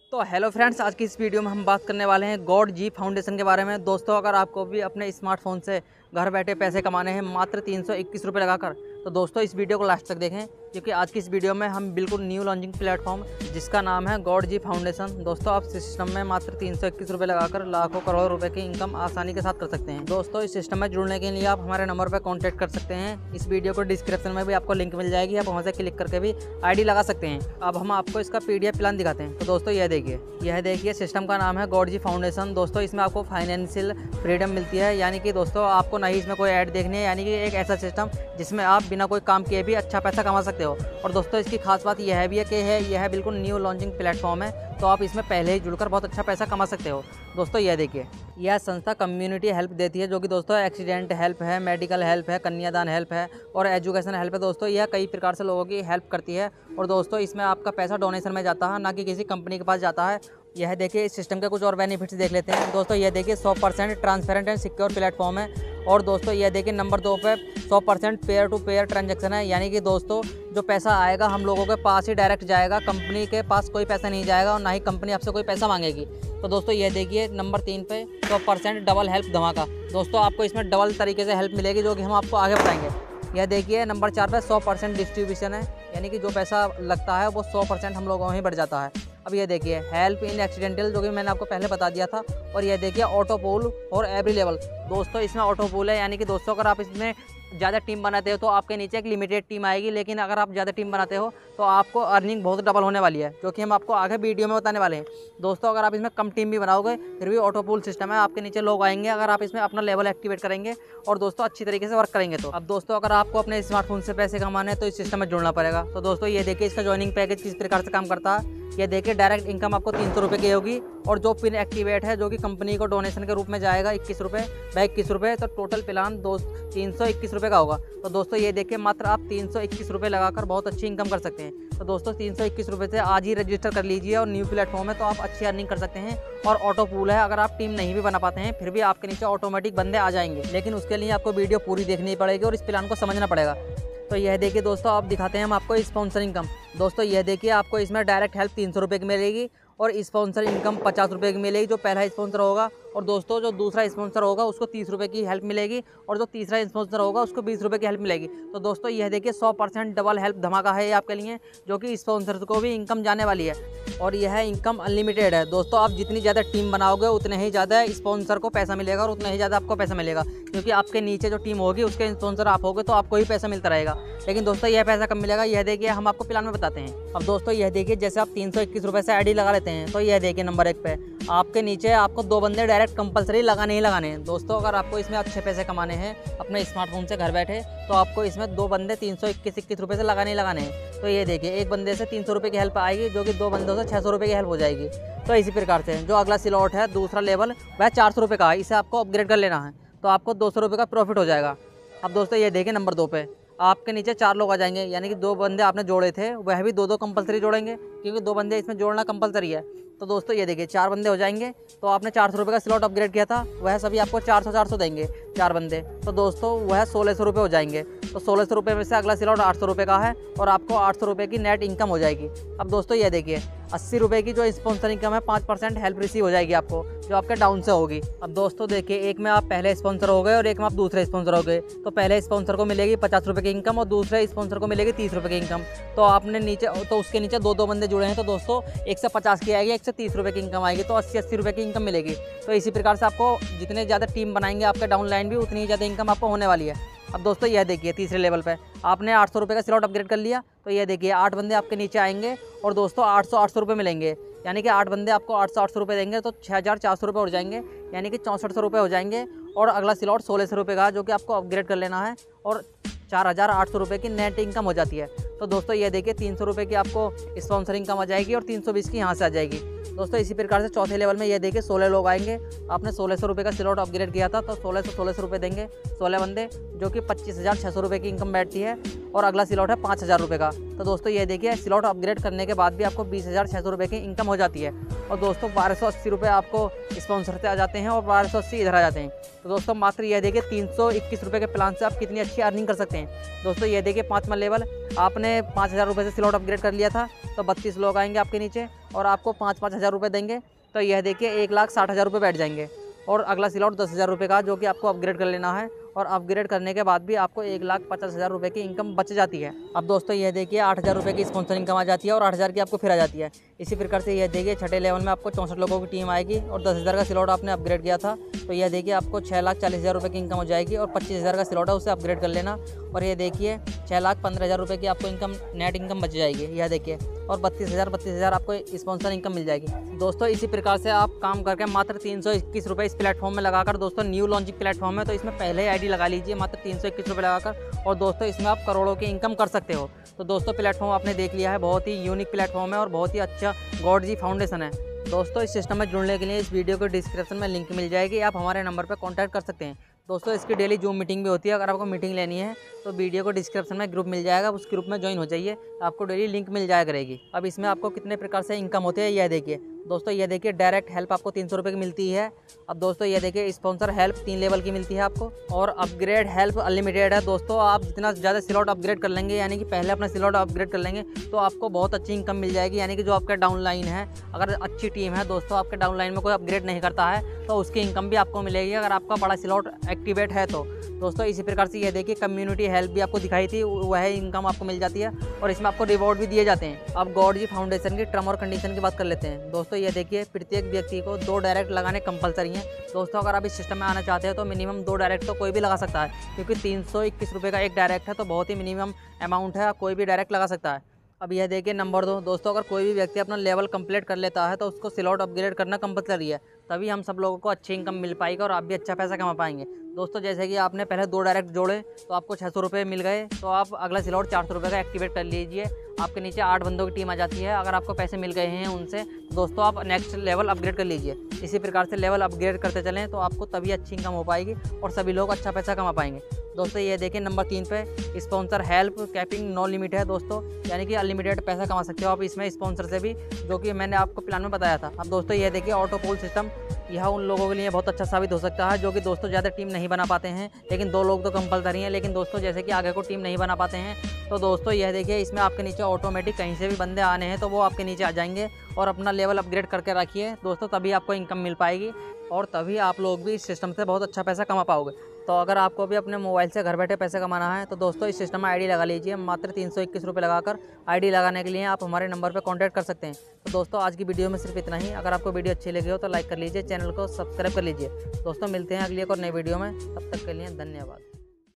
तो hello friends, आज की इस वीडियो में हम बात करने वाले हैं गॉड जी फाउंडेशन के बारे में। दोस्तों, अगर आपको भी अपने स्मार्टफोन से घर बैठे पैसे कमाने हैं मात्र 321 रुपये लगाकर, तो दोस्तों इस वीडियो को लास्ट तक देखें, क्योंकि आज की इस वीडियो में हम बिल्कुल न्यू लॉन्चिंग प्लेटफॉर्म जिसका नाम है गॉड जी फाउंडेशन, दोस्तों आप सिस्टम में मात्र 321 रुपये लगाकर लाखों करोड़ों रुपए की इनकम आसानी के साथ कर सकते हैं। दोस्तों, इस सिस्टम में जुड़ने के लिए आप हमारे नंबर पर कॉन्टैक्ट कर सकते हैं। इस वीडियो को डिस्क्रिप्शन में भी आपको लिंक मिल जाएगी, आप वहाँ से क्लिक करके भी ID लगा सकते हैं। अब हम आपको इसका PDF प्लान दिखाते हैं। तो दोस्तों यह देखिए सिस्टम का नाम है गॉड जी फाउंडेशन। दोस्तों इसमें आपको फाइनेंशियल फ्रीडम मिलती है, यानी कि दोस्तों आपको नहीं इसमें कोई ऐड देखनी है, यानी कि एक ऐसा सिस्टम जिसमें आप बिना कोई काम किए भी अच्छा पैसा कमा सकते हो। और दोस्तों इसकी खास बात यह भी है कि यह बिल्कुल न्यू लॉन्चिंग प्लेटफॉर्म है, तो आप इसमें पहले ही जुड़कर बहुत अच्छा पैसा कमा सकते हो। दोस्तों यह देखिए, यह संस्था कम्युनिटी हेल्प देती है, जो कि दोस्तों एक्सीडेंट हेल्प है, मेडिकल हेल्प है, कन्यादान हेल्प है और एजुकेशन हेल्प है। दोस्तों यह कई प्रकार से लोगों की हेल्प करती है। और दोस्तों इसमें आपका पैसा डोनेशन में जाता है, ना कि किसी कंपनी के पास जाता है। यह देखिए, इस सिस्टम के कुछ और बेनिफिट्स देख लेते हैं। दोस्तों यह देखिए 100% ट्रांसपेरेंट एंड सिक्योर प्लेटफॉर्म है। और दोस्तों यह देखिए नंबर 2 पे 100% पेयर टू पेयर ट्रांजैक्शन है, यानी कि दोस्तों जो पैसा आएगा हम लोगों के पास ही डायरेक्ट जाएगा, कंपनी के पास कोई पैसा नहीं जाएगा और ना ही कंपनी आपसे कोई पैसा मांगेगी। तो दोस्तों यह देखिए नंबर 3 पे 100% डबल हेल्प धमाका। दोस्तों आपको इसमें डबल तरीके से हेल्प मिलेगी, जो कि हम आपको आगे बताएंगे। यह देखिए नंबर 4 पे 100% डिस्ट्रीब्यूशन है, यानी कि जो पैसा लगता है वो 100% हम लोगों में ही बढ़ जाता है। अब ये देखिए हेल्प इन एक्सीडेंटल, जो कि मैंने आपको पहले बता दिया था। और ये देखिए ऑटो पूल और एवरी लेवल। दोस्तों इसमें ऑटो पूल है, यानी कि दोस्तों अगर आप इसमें ज़्यादा टीम बनाते हो तो आपके नीचे एक लिमिटेड टीम आएगी, लेकिन अगर आप ज़्यादा टीम बनाते हो तो आपको अर्निंग बहुत डबल होने वाली है, जो कि हम आपको आगे वीडियो में बताने वाले हैं। दोस्तों अगर आप इसमें कम टीम भी बनाओगे फिर भी ऑटो पूल सिस्टम है, आपके नीचे लोग आएंगे अगर आप इसमें अपना लेवल एक्टिवेट करेंगे और दोस्तों अच्छी तरीके से वर्क करेंगे। तो अब दोस्तों अगर आपको अपने स्मार्टफोन से पैसे कमाने हैं तो इस सिस्टम में जुड़ना पड़ेगा। तो दोस्तों ये देखिए इसका ज्वाइनिंग पैकेज किस प्रकार से काम करता है। ये देखिए डायरेक्ट इनकम आपको 300 रुपये की होगी, और जो पिन एक्टिवेट है जो कि कंपनी को डोनेशन के रूप में जाएगा 21 रुपये व 21 रुपये, तो टोटल प्लान 321 रुपये का होगा। तो दोस्तों ये देखिए मात्र आप 321 रुपये लगाकर बहुत अच्छी इनकम कर सकते हैं। तो दोस्तों 321 रुपये से आज ही रजिस्टर कर लीजिए, और न्यू प्लेटफॉर्म है तो आप अच्छी अर्निंग कर सकते हैं। और ऑटो पूल है, अगर आप टीम नहीं भी बना पाते हैं फिर भी आपके नीचे ऑटोमेटिक बंदे आ जाएंगे, लेकिन उसके लिए आपको वीडियो पूरी देखनी पड़ेगी और इस प्लान को समझना पड़ेगा। तो यह देखिए दोस्तों आप दिखाते हैं हम आपको स्पॉन्सर इनकम। दोस्तों यह देखिए आपको इसमें डायरेक्ट हेल्प 300 रुपये की मिलेगी, और स्पॉन्सर इनकम 50 रुपये की मिलेगी जो पहला स्पॉन्सर होगा। और दोस्तों जो दूसरा स्पॉन्सर होगा उसको 30 रुपये की हेल्प मिलेगी, और जो तीसरा स्पॉन्सर होगा उसको 20 रुपये की हेल्प मिलेगी। तो दोस्तों यह देखिए 100% डबल हेल्प धमाका है ये आपके लिए, जो कि स्पॉन्सर को भी इनकम जाने वाली है, और यह इनकम अनलिमिटेड है। दोस्तों आप जितनी ज़्यादा टीम बनाओगे उतने ही ज़्यादा स्पॉन्सर को पैसा मिलेगा और उतना ही ज़्यादा आपको पैसा मिलेगा, क्योंकि आपके नीचे जो टीम होगी उसके स्पॉन्सर आप होगे तो आपको ही पैसा मिलता रहेगा। लेकिन दोस्तों यह पैसा कब मिलेगा, यह देखिए हम आपको प्लान में बताते हैं। अब दोस्तों यह देखिए जैसे आप 321 रुपये से ID लगा लेते हैं, तो यह देखिए नंबर 1 पे आपके नीचे आपको 2 बंदे डायरेक्ट कंपलसरी लगाने ही लगाने हैं। दोस्तों अगर आपको इसमें अच्छे पैसे कमाने हैं अपने स्मार्टफोन से घर बैठे, तो आपको इसमें 2 बंदे 321 रुपये से लगाने ही लगाने हैं। तो ये देखिए एक बंदे से 300 रुपये की हेल्प आएगी, जो कि 2 बंदों से 600 रुपये की हेल्प हो जाएगी। तो इसी प्रकार से जो अगला स्लॉट है दूसरा लेवल वह 400 रुपये का है, इसे आपको अपग्रेड कर लेना है, तो आपको 200 रुपये का प्रॉफिट हो जाएगा। अब दोस्तों ये देखिए नंबर 2 पे आपके नीचे 4 लोग आ जाएंगे, यानी कि 2 बंदे आपने जोड़े थे वह भी 2-2 कंपलसरी जोड़ेंगे, क्योंकि 2 बंदे इसमें जोड़ना कंपलसरी है। तो दोस्तों ये देखिए 4 बंदे हो जाएंगे, तो आपने 400 रुपये का स्लॉट अपग्रेड किया था, वह सभी आपको 400 देंगे 4 बंदे, तो दोस्तों वह 1600 रुपये हो जाएंगे। तो 1600 रुपये में से अगला स्लॉट 800 रुपये का है, और आपको 800 रुपये की नेट इनकम हो जाएगी। अब दोस्तों ये देखिए 80 रुपये की जो स्पॉन्सर इनकम है 5% हेल्प रिसीव हो जाएगी आपको, जो आपके डाउन से होगी। अब दोस्तों देखिए एक में आप पहले स्पॉन्सर हो गए और एक में आप दूसरे स्पॉन्सर हो गए, तो पहले स्पॉन्सर को मिलेगी 50 रुपये की इनकम और दूसरे स्पॉन्सर को मिलेगी 30 रुपये की इनकम। तो आपने नीचे तो उसके नीचे 2-2 बंदे जुड़े हैं, तो दोस्तों 150 की आएगी, 130 रुपये की इनकम आएगी, तो 80-80 रुपये की इनकम मिलेगी। तो इसी प्रकार से आपको जितने ज़्यादा टीम बनाएंगे आपके डाउन लाइन भी उतनी ज़्यादा इनकम आपको होने वाली है। अब दोस्तों यह देखिए तीसरे लेवल पे आपने 800 रुपये का स्लॉट अपग्रेड कर लिया, तो ये देखिए 8 बंदे आपके नीचे आएंगे, और दोस्तों 800 रुपये मिलेंगे, यानी कि 8 बंदे आपको 800 रुपये देंगे, तो 6400 रुपये हो जाएंगे, यानी कि 6400 रुपये हो जाएंगे। और अगला स्लॉट 1600 रुपये का, जो कि आपको अपग्रेड कर लेना है, और 4800 रुपये की नेट इनकम हो जाती है। तो दोस्तों ये देखिए 300 रुपये की आपको स्पॉन्सर इनकम आ जाएगी, और 320 की यहाँ से आ जाएगी। दोस्तों इसी प्रकार से चौथे लेवल में ये देखिए 16 लोग आएंगे, आपने 1600 रुपये का स्लॉट अपग्रेड किया था, तो 1600 रुपये देंगे 16 बंदे, जो कि 25,600 रुपये की इनकम बैठती है, और अगला स्लॉट है 5000 रुपये का। तो दोस्तों ये देखिए स्लॉट अपग्रेड करने के बाद भी आपको 20,600 रुपये की इनकम हो जाती है, और दोस्तों 1280 रुपये आपको स्पॉन्सर से आ जाते हैं, और 1280 इधर आ जाते हैं। तो दोस्तों मात्र ये देखिए 321 रुपये के प्लान से आप कितनी अच्छी अर्निंग कर सकते हैं। दोस्तों ये देखिए 5वां लेवल आपने 5000 रुपये से स्लॉट अपग्रेड कर लिया था, तो 32 लोग आएंगे आपके नीचे, और आपको 5-5 हज़ार रुपये देंगे तो यह देखिए 1,60,000 रुपये बैठ जाएंगे। और अगला स्लॉट 10,000 रुपये का जो कि आपको अपग्रेड कर लेना है, और अपग्रेड करने के बाद भी आपको 1,50,000 रुपये की इनकम बच जाती है। अब दोस्तों यह देखिए 8,000 रुपये की स्पॉन्सर इनकम आ जाती है और 8,000 की आपको फिर आ जाती है। इसी प्रकार से यह देखिए छठे लेवल में आपको 64 लोगों की टीम आएगी और 10,000 का स्लॉट आपने अपग्रेड किया था तो यह देखिए आपको 6,40,000 रुपये की इनकम हो जाएगी और 25,000 का स्लॉट है उसे अपग्रेड कर लेना और ये देखिए 6,15,000 रुपये की आपको इनकम नेट इनकम बच जाएगी। यह देखिए और 32,000 आपको स्पॉन्सर इनकम मिल जाएगी। दोस्तों इसी प्रकार से आप काम करके मात्र 321 रुपये इस प्लेटफॉर्म में लगाकर, दोस्तों न्यू लॉन्चिंग प्लेटफॉर्म है तो इसमें पहले आईडी लगा लीजिए मात्र 321 रुपये लगाकर, और दोस्तों इसमें आप करोड़ों की इनकम कर सकते हो। तो दोस्तों प्लेटफॉर्म आपने देख लिया है, बहुत ही यूनिक प्लेटफॉर्म है और बहुत ही अच्छा गॉड जी फाउंडेशन है। दोस्तों इस सिस्टम में जुड़ने के लिए इस वीडियो को डिस्क्रिप्शन में लिंक मिल जाएगी, आप हमारे नंबर पर कॉन्टैक्ट कर सकते हैं। दोस्तों इसकी डेली जूम मीटिंग भी होती है, अगर आपको मीटिंग लेनी है तो वीडियो को डिस्क्रिप्शन में ग्रुप मिल जाएगा, उस ग्रुप में ज्वाइन हो जाइए, आपको डेली लिंक मिल जाया करेगी। अब इसमें आपको कितने प्रकार से इनकम होती है यह देखिए। दोस्तों ये देखिए डायरेक्ट हेल्प आपको 300 रुपये की मिलती है। अब दोस्तों ये देखिए स्पॉन्सर हेल्प 3 लेवल की मिलती है आपको, और अपग्रेड हेल्प अनलिमिटेड है। दोस्तों आप जितना ज़्यादा स्लॉट अपग्रेड कर लेंगे, यानी कि पहले अपना स्लॉट अपग्रेड कर लेंगे तो आपको बहुत अच्छी इनकम मिल जाएगी। यानी कि जो आपका डाउनलाइन है, अगर अच्छी टीम है दोस्तों, आपके डाउनलाइन में कोई अपग्रेड नहीं करता है तो उसकी इनकम भी आपको मिलेगी अगर आपका बड़ा स्लॉट एक्टिवेट है तो। दोस्तों इसी प्रकार से ये देखिए कम्युनिटी हेल्प भी आपको दिखाई थी, वह इनकम आपको मिल जाती है और इसमें आपको रिवॉर्ड भी दिए जाते हैं। अब गॉड जी फाउंडेशन की टर्म और कंडीशन की बात कर लेते हैं। दोस्तों ये देखिए प्रत्येक व्यक्ति को 2 डायरेक्ट लगाने कंपलसरी हैं। दोस्तों अगर आप इस सिस्टम में आना चाहते हैं तो मिनिमम 2 डायरेक्ट तो कोई भी लगा सकता है, क्योंकि 321 रुपये का एक डायरेक्ट है तो बहुत ही मिनिमम अमाउंट है, कोई भी डायरेक्ट लगा सकता है। अब यह देखिए नंबर 2, दोस्तों अगर कोई भी व्यक्ति अपना लेवल कंप्लीट कर लेता है तो उसको स्लॉट अपग्रेड करना कंपलसरी है, तभी हम सब लोगों को अच्छी इनकम मिल पाएगी और आप भी अच्छा पैसा कमा पाएंगे। दोस्तों जैसे कि आपने पहले 2 डायरेक्ट जोड़े तो आपको 600 रुपये मिल गए, तो आप अगला स्लॉट 400 रुपये का एक्टिवेट कर लीजिए, आपके नीचे 8 बंदों की टीम आ जाती है। अगर आपको पैसे मिल गए हैं उनसे, दोस्तों आप नेक्स्ट लेवल अपग्रेड कर लीजिए। इसी प्रकार से लेवल अपग्रेड करते चलें तो आपको तभी अच्छी इनकम हो पाएगी और सभी लोग अच्छा पैसा कमा पाएंगे। दोस्तों ये देखिए नंबर 3 पे sponsor help capping no limit है दोस्तों, यानी कि अनलिमिटेड पैसा कमा सकते हो आप इसमें स्पॉन्सर से भी, जो कि मैंने आपको प्लान में बताया था। अब दोस्तों ये देखिए ऑटो पोल सिस्टम, यह उन लोगों के लिए बहुत अच्छा साबित हो सकता है जो कि दोस्तों ज़्यादा टीम नहीं बना पाते हैं, लेकिन 2 लोग तो कंपलसरी हैं। लेकिन दोस्तों जैसे कि आगे को टीम नहीं बना पाते हैं तो दोस्तों यह देखिए इसमें आपके नीचे ऑटोमेटिक कहीं से भी बंदे आने हैं तो वो आपके नीचे आ जाएंगे, और अपना लेवल अपग्रेड करके रखिए दोस्तों, तभी आपको इनकम मिल पाएगी और तभी आप लोग भी इस सिस्टम से बहुत अच्छा पैसा कमा पाओगे। तो अगर आपको भी अपने मोबाइल से घर बैठे पैसे कमाना है तो दोस्तों इस सिस्टम में आईडी लगा लीजिए, मात्र 321 रुपये लगाकर। आईडी लगाने के लिए आप हमारे नंबर पर कांटेक्ट कर सकते हैं। तो दोस्तों आज की वीडियो में सिर्फ इतना ही। अगर आपको वीडियो अच्छी लगी हो तो लाइक कर लीजिए, चैनल को सब्सक्राइब कर लीजिए। दोस्तों मिलते हैं अगली एक और नई वीडियो में, तब तक के लिए धन्यवाद।